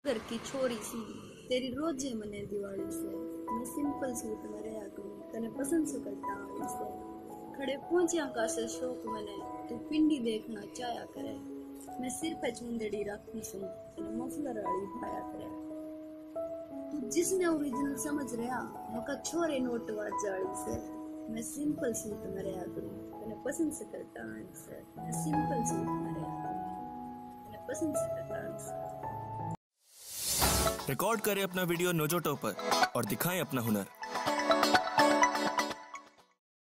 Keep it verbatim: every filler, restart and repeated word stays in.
घर की छोरी सी तेरी रोजे मने दिवाली से। मैं सिंपल सूट में रहा करूं तने पसंद से करता आड़ी से। खड़े पहुंचिया का से शौक मने तू पिंडी देखना चाया करे। मैं सिर पे चुंदड़ी रखी सू तने मफलर आड़ी भाया करे। तू जिसने ओरिजिनल समझ रहा मका छोरे नोट वाली से। मैं सिंपल सूट में रहा करूं तने पसंद से करता आड़ी से। मैं सिंपल सूट में रहा करूं तने पसंद से करता आड़ी से। रिकॉर्ड करें अपना वीडियो नोजोटो पर और दिखाएं अपना हुनर।